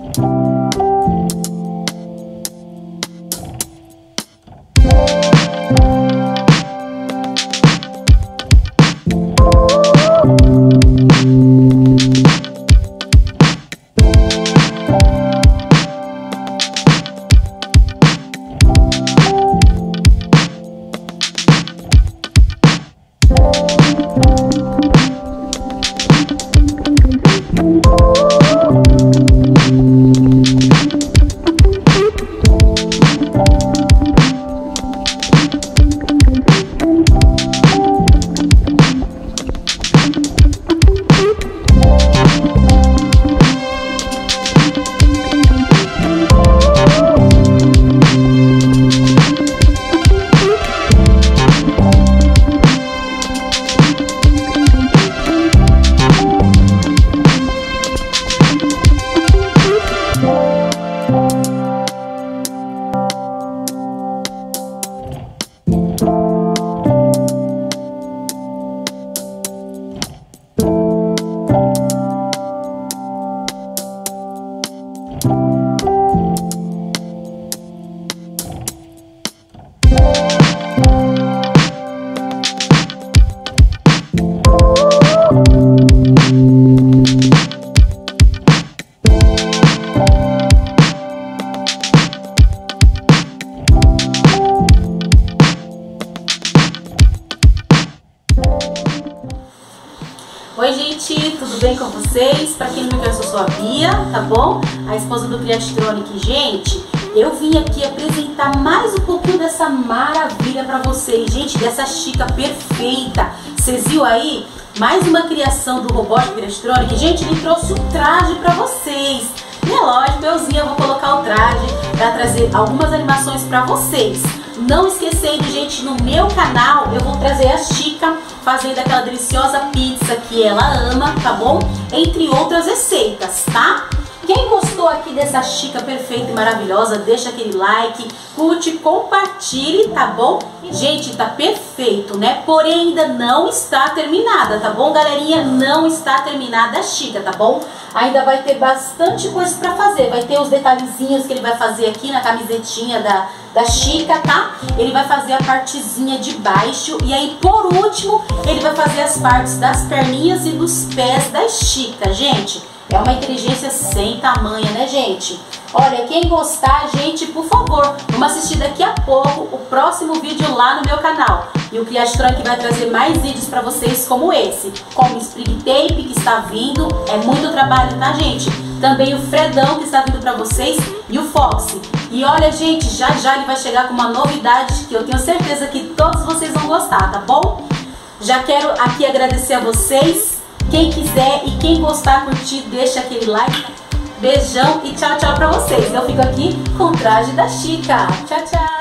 Oi gente, tudo bem com vocês? Pra quem não me conhece, eu sou a Bia, tá bom? A esposa do Criatronic. Gente, eu vim aqui apresentar mais um pouquinho dessa maravilha pra vocês, gente, dessa Chica perfeita. Vocês viram aí? Mais uma criação do Robótico Criatronic. Gente, ele trouxe um traje pra vocês. E é lógico, eu vou colocar o traje pra trazer algumas animações pra vocês. Não esquecendo, gente, no meu canal eu vou trazer a Chica fazendo aquela deliciosa pizza que ela ama, tá bom? Entre outras receitas, tá? Quem gostou aqui dessa Chica perfeita e maravilhosa, deixa aquele like, curte, compartilhe, tá bom? Gente, tá perfeito, né? Porém, ainda não está terminada, tá bom, galerinha? Não está terminada a Chica, tá bom? Ainda vai ter bastante coisa pra fazer. Vai ter os detalhezinhos que ele vai fazer aqui na camisetinha da Chica, tá? Ele vai fazer a partezinha de baixo. E aí, por último, ele vai fazer as partes das perninhas e dos pés da Chica, gente. É uma inteligência sem tamanha, né, gente? Olha, quem gostar, gente, por favor, vamos assistir daqui a pouco o próximo vídeo lá no meu canal. E o Criatronic vai trazer mais vídeos pra vocês como esse. Como o Spring Tape que está vindo, é muito trabalho, tá, gente? Também o Fredão que está vindo pra vocês e o Foxy. E olha, gente, já já ele vai chegar com uma novidade que eu tenho certeza que todos vocês vão gostar, tá bom? Já quero aqui agradecer a vocês. Quem quiser e quem gostar, curtir, deixa aquele like. Beijão e tchau, tchau pra vocês. Eu fico aqui com o traje da Chica. Tchau, tchau.